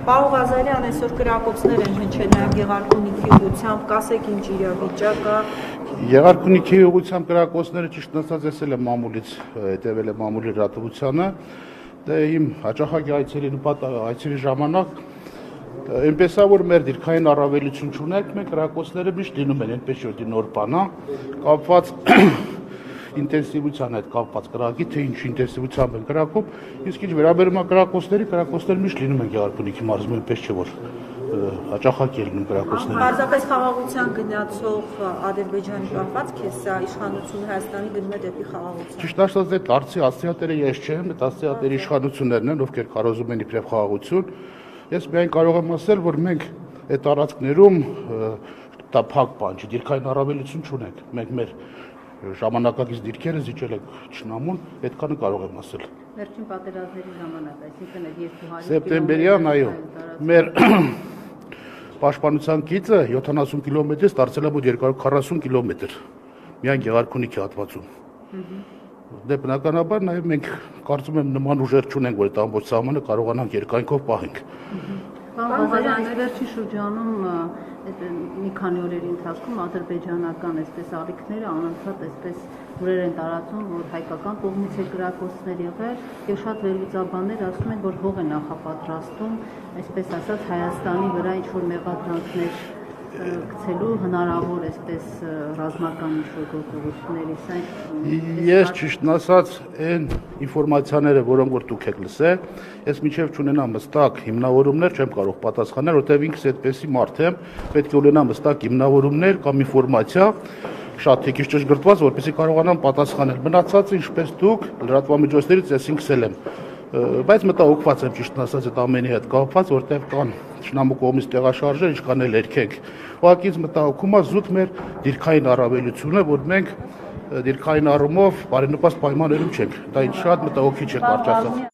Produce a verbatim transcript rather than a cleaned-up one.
Պարոն Ղազարյան, այսօր կրակոցներ են հնչել նաև Գեղարքունիքի ուղղությամբ, կասեք ինչ իրավիճակը։ Գեղարքունիքի ուղղությամբ կրակոցները ճիշտ ասած ես էլ եմ մամուլից հետևել եմ մամուլի լրատվությանը, դե իմ հաճախակի այցերի այցերի ժամանակ այնպես է որ մեր դիրքային առավելություն չունենք, մենք կրակոցները միշտ լինում են այնպես որ դի նոր բան է, կապված ինտենսիվության հետ կապված կրակի, թե ինչ ինտենսիվությամբ են կրակում, իսկ ինչ վերաբերում է կրակոցների, կրակոցները միշտ լինում են Գեղարքունիքի մարզում, այնպես չէ որ հաճախակի լինում կրակոցները։ Պարզապես խաղաղության գնացող Ադրբեջանի պահվածք է սա, իշխանությունը Հայաստանի գնում է դեպի խաղաղություն։ Ճիշտ ասած, այդ արծի ասիատերը ես չեմ, այդ ասիատերի իշխանություններն են, ովքեր կարոզում են իբրև խաղաղություն։ Ես միայն կարող եմ ասել, որ մենք այդ տարածքներում դա փակ բան չի, դիրքային առավելություն չունենք։ Մենք մեր ժամանակակից դիրքերը զիջել ենք Չնամուն, այդքանը կարող եմ ասել։ Վերջին պատերազմների ժամանակ, այսինքն այդ երկու հարյուր Սեպտեմբերյան, այո, մեր պաշտպանության գիծը յոթանասուն կիլոմետրից դարձել է մոտ երկու հարյուր քառասուն կիլոմետր, միայն Գեղարքունիքի հատվածում։ Դե բնականաբար նաև մենք կարծում եմ նման ուժեր չունենք, որ այդ ամբողջ սահմանը կարողանանք երկայնքով պահենք։ Պարոն Ղազարյան, վերջի շրջանում մի քանի օրերի ընթացքում ադրբեջանական այսպես ալիքները անընդհատ այսպես լուրեր են տարածում, որ հայկական կողմից է կրակոցներ եղել եւ շատ վերլուծաբաններ ասում են, որ հող է նախապատրաստում, այսպես ասած Հայաստանի վրա ինչ որ մեղադրանքներ գցելու հնարավոր այսպես ռազմական ինչ-որ գործողությունների, սա Ես ճիշտն ասած այն ինֆորմացիաները, որոնք որ դուք եք լսել, ես մինչև չունենամ հստակ հիմնավորումներ չեմ կարող պատասխանել, որտեղ ինքս այդպեսի մարդ եմ, պետք է ունենամ հստակ հիմնավորումներ կամ ինֆորմացիա շատ թեկից ճշգրտված, որպեսզի կարողանամ պատասխանել։ Մնացածը ինչպես դուք լրատվամիջոցներից ես ինքս էլ եմ բայց մտահոգված եմ ճիշտ ասած այդ ամենի հետ կապված, որտեղ կան Չնամու կողմից տեղաշարժեր, ինչքան էլ երգենք։ Ուղղակի մտահոգում է զուտ մեր դիրքային առավելությունը, որ մենք դիրքային առումով բարենպաստ պայմաններում չենք։ Դա ինձ շատ մտահոգիչ է կարճ ասած։